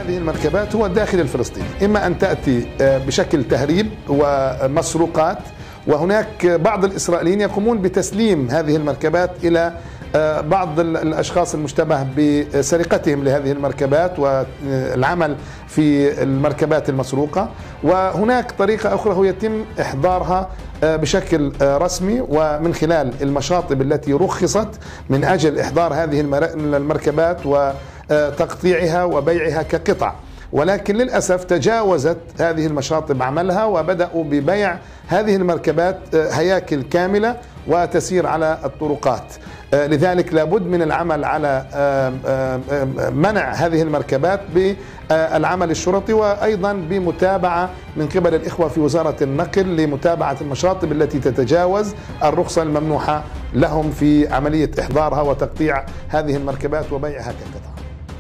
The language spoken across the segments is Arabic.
هذه المركبات هو الداخل الفلسطيني، إما أن تأتي بشكل تهريب ومسروقات، وهناك بعض الإسرائيليين يقومون بتسليم هذه المركبات إلى بعض الأشخاص المشتبه بسرقتهم لهذه المركبات والعمل في المركبات المسروقة. وهناك طريقة أخرى هو يتم إحضارها بشكل رسمي ومن خلال المشاطب التي رخصت من أجل إحضار هذه المركبات وتقطيعها وبيعها كقطع، ولكن للأسف تجاوزت هذه المشاطب عملها وبدأوا ببيع هذه المركبات هياكل كاملة وتسير على الطرقات. لذلك لابد من العمل على منع هذه المركبات بالعمل الشرطي، وأيضا بمتابعة من قبل الإخوة في وزارة النقل لمتابعة المشاطب التي تتجاوز الرخصة الممنوحة لهم في عملية إحضارها وتقطيع هذه المركبات وبيعها كقطع.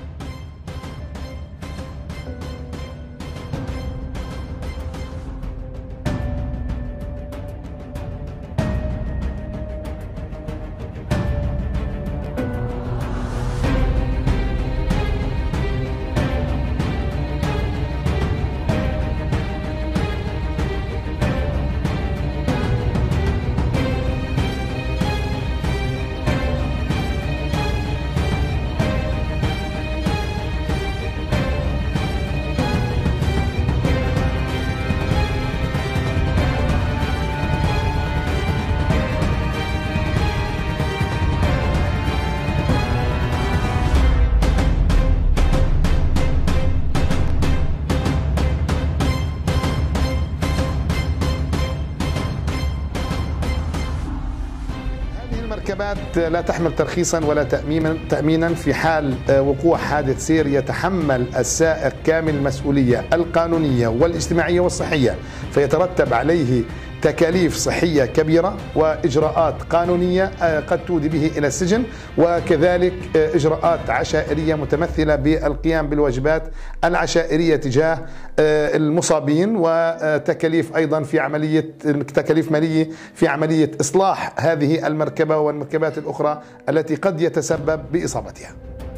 المركبات لا تحمل ترخيصا ولا تأمينا في حال وقوع حادث سير يتحمل السائق كامل المسؤولية القانونية والاجتماعية والصحية، فيترتب عليه تكاليف صحية كبيرة وإجراءات قانونية قد تودي به إلى السجن، وكذلك إجراءات عشائرية متمثلة بالقيام بالواجبات العشائرية تجاه المصابين، وتكاليف أيضا في عملية تكاليف مالية في عملية إصلاح هذه المركبة والمركبات الأخرى التي قد يتسبب بإصابتها.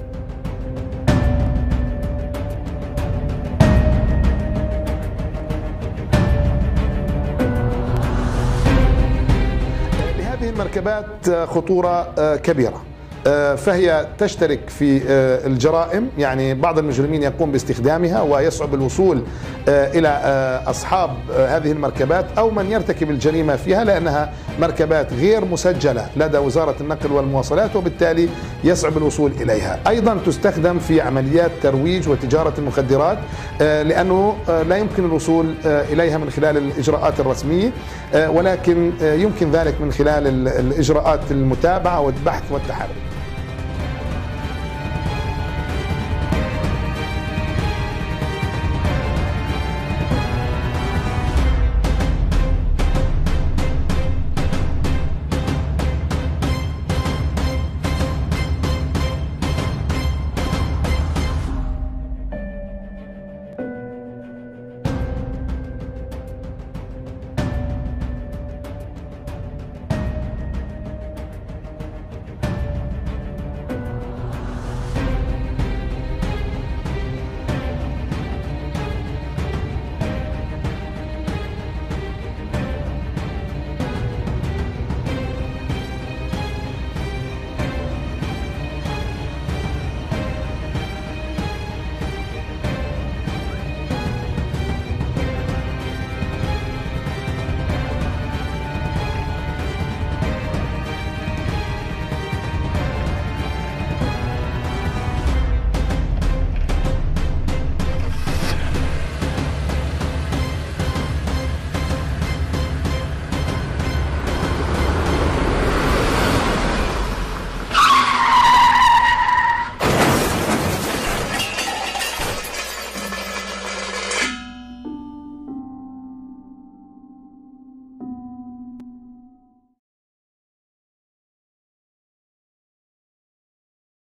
المركبات خطورة كبيرة، فهي تشترك في الجرائم، يعني بعض المجرمين يقوم باستخدامها ويصعب الوصول إلى أصحاب هذه المركبات أو من يرتكب الجريمة فيها، لأنها مركبات غير مسجلة لدى وزارة النقل والمواصلات وبالتالي يصعب الوصول إليها. أيضا تستخدم في عمليات ترويج وتجارة المخدرات، لأنه لا يمكن الوصول إليها من خلال الإجراءات الرسمية، ولكن يمكن ذلك من خلال الإجراءات المتابعة والبحث والتحري.